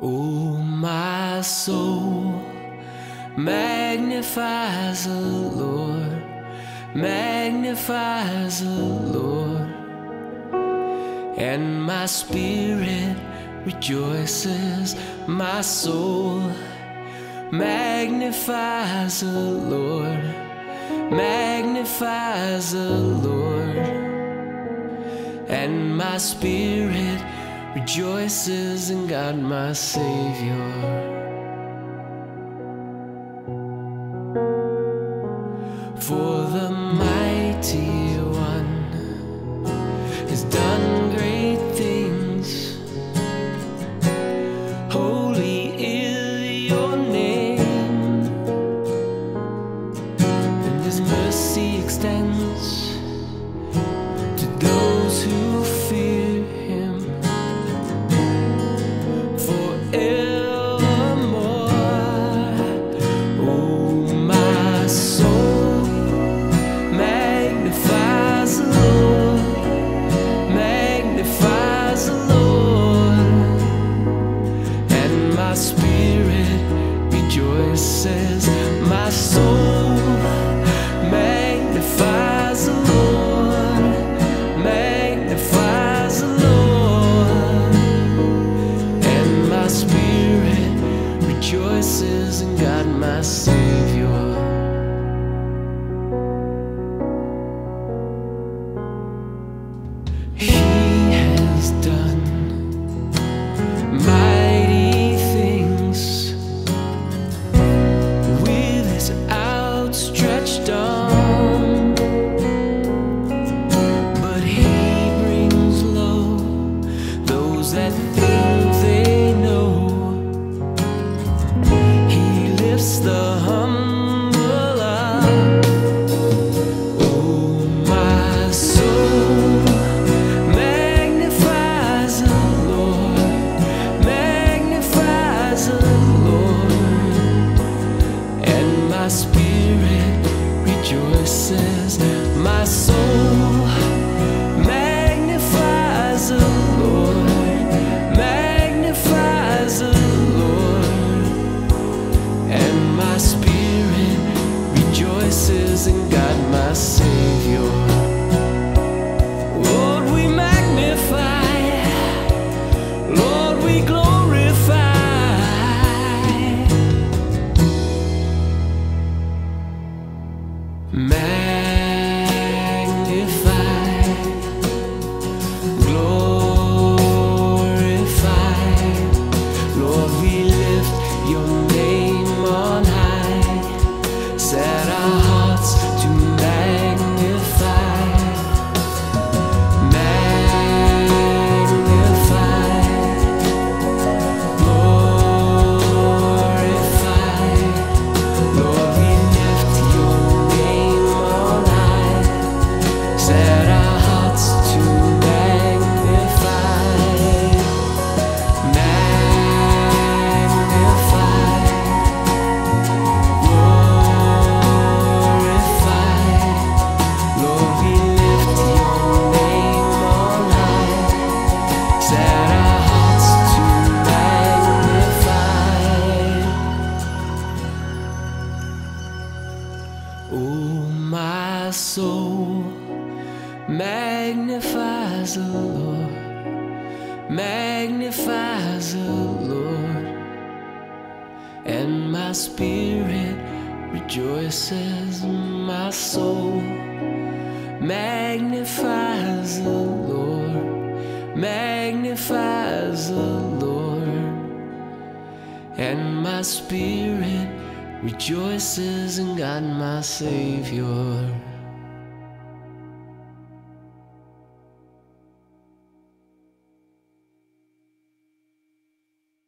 Oh, my soul magnifies the Lord, magnifies the Lord, and my spirit rejoices. My soul magnifies the Lord, magnifies the Lord, and my spirit rejoices in God my Savior. For the mighty one has done great things. Holy is your name, and his mercy extends to those who fear him forevermore. Oh, my soul magnifies the Lord, magnifies the Lord, and my spirit rejoices. My soul magnifies the Lord, magnifies the Lord, and my spirit rejoices in God my Savior. He has done mighty things with his outstretched arm, but he brings low those that think they know. He lifts the humble up. Oh, my soul magnifies the Lord, magnifies the Lord, and my spirit rejoices. My soul magnifies the Lord, magnifies the Lord, and my spirit rejoices in God my Savior. Lord, we magnify, Lord, we glorify. Magnify, glorify. Lord, we lift your name on high. Set our hearts to magnify, magnify, glorify. Lord, we lift your name on high. Set our hearts to magnify, magnify, glorify. Lord, we lift your name on high. Set our hearts to magnify. Oh, my soul magnifies the Lord, magnifies the Lord, and my spirit rejoices. My soul magnifies the Lord, magnifies the Lord, and my spirit rejoices in God my Savior.